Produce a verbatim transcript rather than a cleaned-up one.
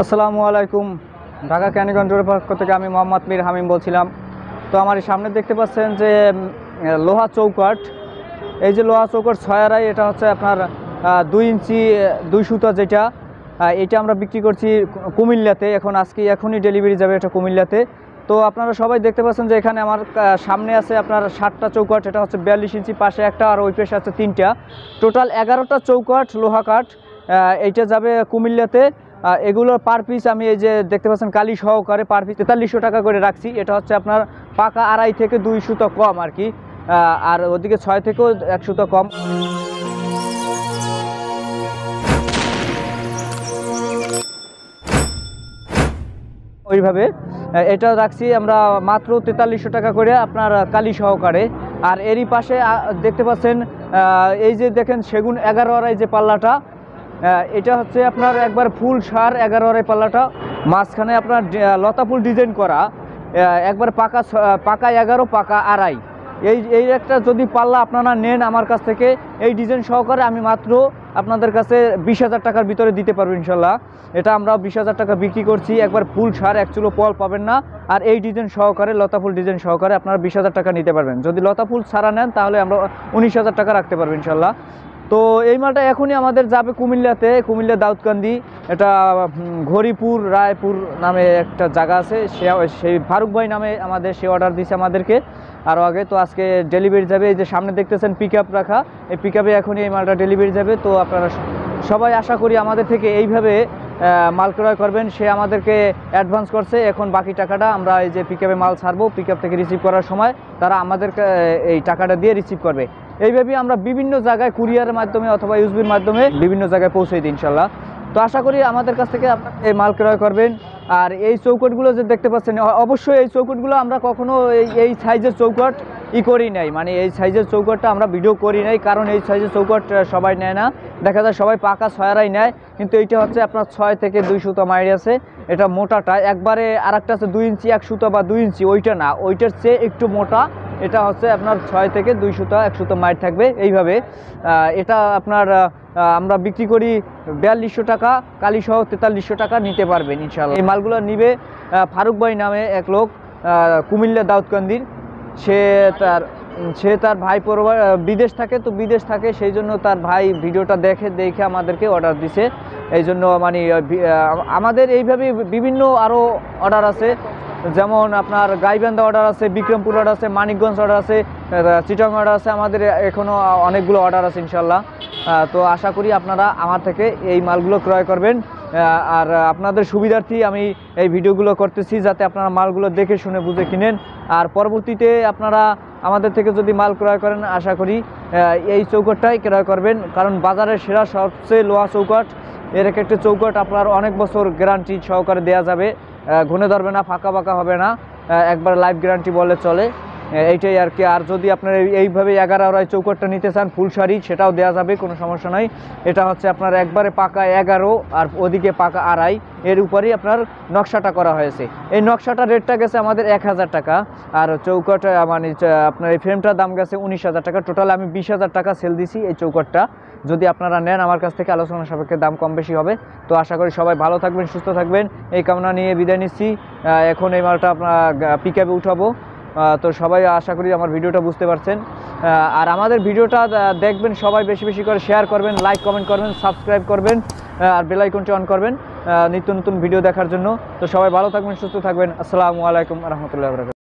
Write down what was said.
আসসালামু আলাইকুম। ঢাকা ক্যানিগঞ্জ রোডের পক্ষ থেকে আমি মোহাম্মদ মীর হামিম বলছিলাম। তো আমার সামনে দেখতে পাচ্ছেন যে লোহা চৌকাঠ, এই যে লোহা চৌকাঠ ছয় আড়াই, এটা হচ্ছে আপনার দুই ইঞ্চি দুই সুতা, যেটা এটা আমরা বিক্রি করছি কুমিল্লাতে। এখন আজকে এখনই ডেলিভারি যাবে এটা কুমিল্লাতে। তো আপনারা সবাই দেখতে পাচ্ছেন যে এখানে আমার সামনে আছে আপনার ষাটটা চৌকাঠ, এটা হচ্ছে বিয়াল্লিশ ইঞ্চি, পাশে একটা আর ওই পাশে আছে তিনটা, টোটাল এগারোটা চৌকাঠ লোহা কাঠ। এইটা যাবে কুমিল্লাতে। এগুলোর পার পিস আমি এই যে দেখতে পাচ্ছেন কালি সহকারে পার পিস তেতাল্লিশশো টাকা করে রাখছি। এটা হচ্ছে আপনার পাকা আড়াই থেকে দুই সুতো কম আর কি, আর ওদিকে ছয় থেকেও এক সুতো কম। ওইভাবে এটা রাখছি আমরা মাত্র তেতাল্লিশশো টাকা করে আপনার কালি সহকারে। আর এরই পাশে দেখতে পাচ্ছেন এই যে দেখেন সেগুন এগারো আড়াই যে পাল্লাটা, এটা হচ্ছে আপনার একবার ফুল সার এগারো আড়াই পাল্লাটা, মাঝখানে আপনার লতা ফুল ডিজাইন করা, একবার পাকা পাকা এগারো পাকা আড়াই। এই এই একটা যদি পাল্লা আপনারা নেন আমার কাছ থেকে এই ডিজাইন সহকারে, আমি মাত্র আপনাদের কাছে বিশ হাজার টাকার ভিতরে দিতে পারবো ইনশাল্লাহ। এটা আমরা বিশ হাজার টাকা বিক্রি করছি, একবার ফুল সার এক চুলো পল পাবেন না। আর এই ডিজাইন সহকারে লতা ফুল ডিজাইন সহকারে আপনারা বিশ হাজার টাকা নিতে পারবেন। যদি লতা ফুল ছাড়া নেন তাহলে আমরা উনিশ হাজার টাকা রাখতে পারবো ইনশাল্লাহ। তো এই মালটা এখনই আমাদের যাবে কুমিল্লাতে, কুমিল্লা দাউদকান্দি, এটা ঘড়িপুর রায়পুর নামে একটা জায়গা আছে, সে সেই ফারুক ভাই নামে আমাদের সে অর্ডার দিয়েছে আমাদেরকে আরও আগে। তো আজকে ডেলিভারি যাবে। এই যে সামনে দেখতেছেন পিক আপ রাখা, এই পিক আপে এখনই এই মালটা ডেলিভারি যাবে। তো আপনারা সবাই আশা করি আমাদের থেকে এইভাবে মাল ক্রয় করবেন। সে আমাদেরকে অ্যাডভান্স করছে, এখন বাকি টাকাটা আমরা এই যে পিক আপে মাল ছাড়বো, পিক আপ থেকে রিসিভ করার সময় তারা আমাদেরকে এই টাকাটা দিয়ে রিসিভ করবে। এইভাবেই আমরা বিভিন্ন জায়গায় কুরিয়ারের মাধ্যমে অথবা ইউএসবির মাধ্যমে বিভিন্ন জায়গায় পৌঁছে দিই ইনশাল্লাহ। তো আশা করি আমাদের কাছ থেকে আপনারা এই মাল ক্রয় করবেন। আর এই চৌকটগুলো যে দেখতে পাচ্ছেন, অবশ্যই এই চৌকটগুলো আমরা কখনো এই এই সাইজের চৌকট ই করি নাই, মানে এই সাইজের চৌকটটা আমরা ভিডিও করি নাই, কারণ এই সাইজের চৌকট সবাই নেয় না। দেখা যায় সবাই পাকা ছয় আড়াই নেয়, কিন্তু এইটা হচ্ছে আপনার ছয় থেকে দুই সুতো মাইর আছে। এটা মোটাটা একবারে, আর একটা আছে দুই ইঞ্চি এক সুতো বা দুই ইঞ্চি, ওইটা না, ওইটার চেয়ে একটু মোটা। এটা হচ্ছে আপনার ছয় থেকে দুই সুতো এক সুতো মাইর থাকবে এইভাবে। এটা আপনার আমরা বিক্রি করি বিয়াল্লিশশো টাকা, কালিসহ তেতাল্লিশশো টাকা নিতে পারবেন ইনশাআল্লাহ। এই মালগুলো নিবে ফারুক ভাই নামে এক লোক, কুমিল্লা দাউদকান্দির। সে তার সে তার ভাই পরিবার বিদেশ থাকে, তো বিদেশ থাকে সেই জন্য তার ভাই ভিডিওটা দেখে দেখে আমাদেরকে অর্ডার দিছে। এই জন্য মানে আমাদের এইভাবে বিভিন্ন আরও অর্ডার আছে, যেমন আপনার গাইবান্ধা অর্ডার আছে, বিক্রমপুর অর্ডার আছে, মানিকগঞ্জ অর্ডার আছে, চিটাং অর্ডার আছে, আমাদের এখনও অনেকগুলো অর্ডার আছে ইনশাল্লাহ। তো আশা করি আপনারা আমার থেকে এই মালগুলো ক্রয় করবেন। আর আপনাদের সুবিধার্থে আমি এই ভিডিওগুলো করতেছি, যাতে আপনারা মালগুলো দেখে শুনে বুঝে কিনেন। আর পরবর্তীতে আপনারা আমাদের থেকে যদি মাল ক্রয় করেন, আশা করি এই চৌকাঠটাই ক্রয় করবেন, কারণ বাজারের সেরা সবচেয়ে লোহা চৌকাঠ। এর এক একটা চৌকাঠ আপনার অনেক বছর গ্যারান্টি সহকারে দেওয়া যাবে, ঘুনে ধরবে না, ফাঁকা ফাঁকা হবে না, একবার লাইফ গ্যারান্টি বলে চলে, এইটাই আর কি। আর যদি আপনার এইভাবে এগারো আড়াই চৌকাঠটা নিতে চান ফুল শাড়ি, সেটাও দেওয়া যাবে, কোনো সমস্যা নাই। এটা হচ্ছে আপনার একবারে পাকা এগারো আর ওদিকে পাকা আড়াই, এর উপরেই আপনার নকশাটা করা হয়েছে। এই নকশাটার রেটটা গেছে আমাদের এক হাজার টাকা, আর চৌকাঠ মানে আপনার এই ফ্রেমটার দাম গেছে উনিশ হাজার টাকা। টোটাল আমি বিশ হাজার টাকা সেল দিছি এই চৌকাঠটা। যদি আপনারা নেন আমার কাছ থেকে, আলোচনা সাপেক্ষে দাম কম বেশি হবে। তো আশা করি সবাই ভালো থাকবেন, সুস্থ থাকবেন, এই কামনা নিয়ে বিদায় নিচ্ছি। এখন এই মালটা আপনার পিক আপে উঠাবো। তো সবাই আশা করি আমার ভিডিওটা বুঝতে পারছেন। আর আমাদের ভিডিওটা দেখবেন সবাই, বেশি বেশি করে শেয়ার করবেন, লাইক কমেন্ট করবেন, সাবস্ক্রাইব করবেন, আর বেল আইকনটি অন করবেন নিত্য নতুন ভিডিও দেখার জন্য। তো সবাই ভালো থাকবেন, সুস্থ থাকবেন। আসসালামু আলাইকুম রহমতুল্লাহ।